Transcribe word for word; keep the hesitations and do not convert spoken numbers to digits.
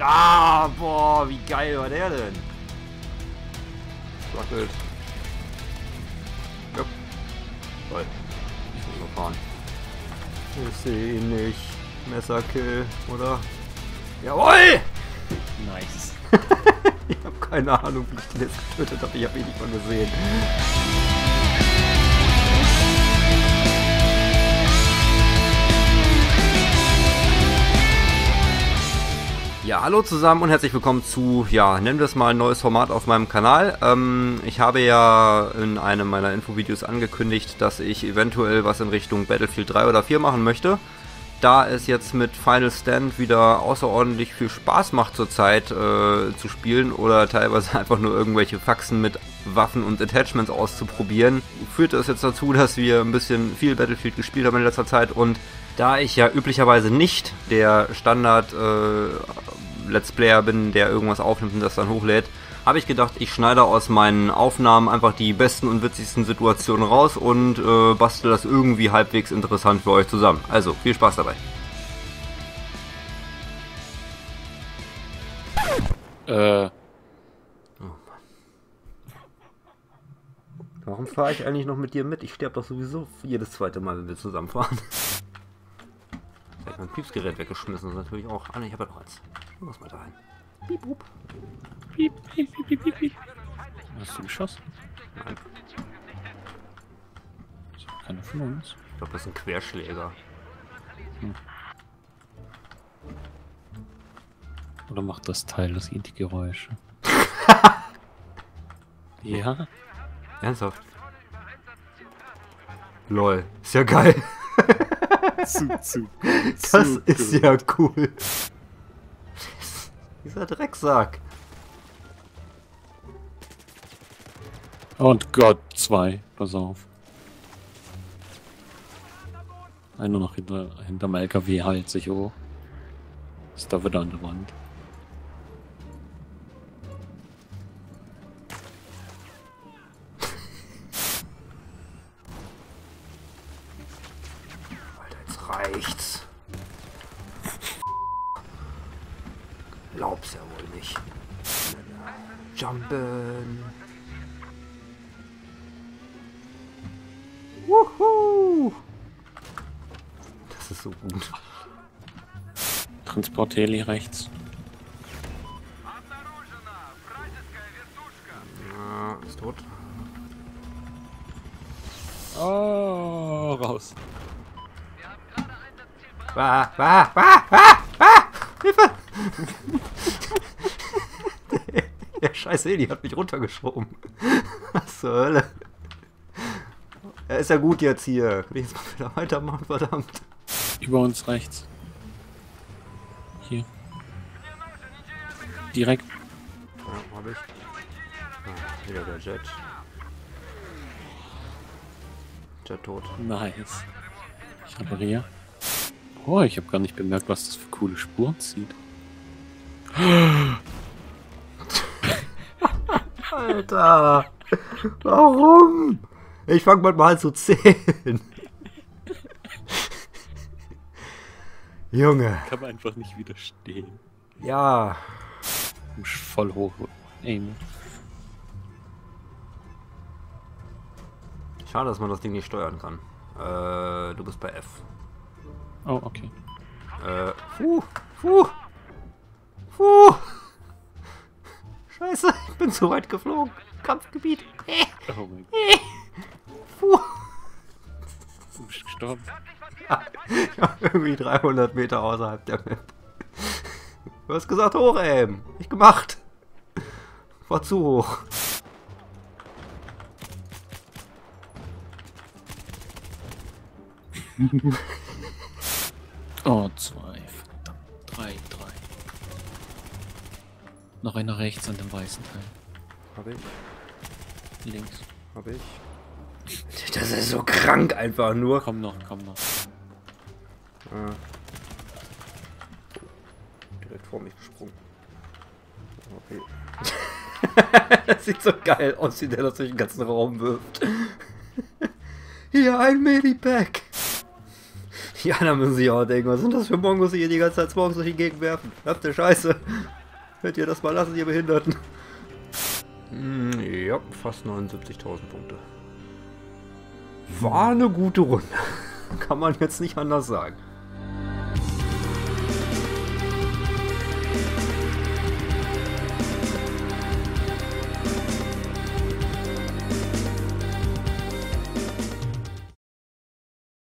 Ah, boah, wie geil war der denn? Wackelt. Ja. Toll. Ich will nur fahren. Ich sehe ihn nicht. Messerkill, oder? Jawohl! Nice. Ich habe keine Ahnung, wie ich den jetzt getötet habe. Ich habe ihn nicht mal gesehen. Ja, hallo zusammen und herzlich willkommen zu, ja, nennen wir es mal ein neues Format auf meinem Kanal. Ähm, ich habe ja in einem meiner Infovideos angekündigt, dass ich eventuell was in Richtung Battlefield drei oder vier machen möchte. Da es jetzt mit Final Stand wieder außerordentlich viel Spaß macht zurzeit äh, zu spielen oder teilweise einfach nur irgendwelche Faxen mit Waffen und Attachments auszuprobieren, führte es jetzt dazu, dass wir ein bisschen viel Battlefield gespielt haben in letzter Zeit. Und da ich ja üblicherweise nicht der Standard äh, Let's Player bin, der irgendwas aufnimmt und das dann hochlädt, habe ich gedacht, ich schneide aus meinen Aufnahmen einfach die besten und witzigsten Situationen raus und äh, bastel das irgendwie halbwegs interessant für euch zusammen. Also, viel Spaß dabei. Äh. Oh Mann. Warum fahre ich eigentlich noch mit dir mit? Ich sterbe doch sowieso jedes zweite Mal, wenn wir zusammenfahren. Ich habe mein Piepsgerät weggeschmissen, das ist natürlich auch... Ah ne, ich habe ja noch eins. Ich muss mal da rein. Piep, bup. Piep, piep, piep, piep, piep. Hast du geschossen? Nein. Das ist keiner von uns. Ich glaube, das ist ein Querschläger. Hm. Oder macht das Teil das die Geräusche? Ja? Ernsthaft? Lol. Ist ja geil. zu, zu, das zu ist gut. ja cool. Dieser Drecksack. Und Gott, zwei. Pass auf. Einer noch hinter, hinterm L K W heilt sich hoch. Ist da wieder an der Wand. Alter, jetzt reicht's. Glaub's ja wohl nicht. Jumpen. Wuhu. Das ist so gut. Transportheli rechts. Ja, ist tot. Oh, raus. Wah, wah, wah, wah, wah! Hilfe! der, der scheiß Heli hat mich runtergeschoben. Was zur Hölle? Er ist ja gut jetzt hier. Will ich jetzt mal wieder weitermachen, verdammt. Über uns rechts. Hier. Direkt. Ja, hab ich. Ah, wieder der Jet. Jet tot. Nice. Ich repariere. Oh, ich habe gar nicht bemerkt, was das für coole Spuren zieht. Alter! Warum? Ich fange bald mal an zu zählen. Junge. Kann man einfach nicht widerstehen. Ja. Muss voll hoch aimen. Schade, dass man das Ding nicht steuern kann. Äh, du bist bei F. Oh, okay. Äh, puh, puh, puh. Scheiße, ich bin zu weit geflogen. Kampfgebiet. Äh, Oh mein Gott. äh, puh. Du bist gestorben. Ich war irgendwie dreihundert Meter außerhalb der Map. Du hast gesagt hoch, ey. Ich gemacht. War zu hoch. Oh, zwei. Verdammt. Drei, drei. Noch einer rechts an dem weißen Teil. Hab ich. Links. Hab ich. Das ist so krank einfach nur. Komm noch, komm noch. Ah. Direkt vor mich gesprungen. Okay. Das sieht so geil aus, wie der das durch den ganzen Raum wirft. Hier, ein Medipack. Ja, da müssen sie auch denken, was sind das für Mongos, die hier die ganze Zeit Smokes durch die Gegend werfen? Habt ihr Scheiße. Könnt ihr das mal lassen, ihr Behinderten? Hm, ja, fast neunundsiebzigtausend Punkte. War eine gute Runde. Kann man jetzt nicht anders sagen.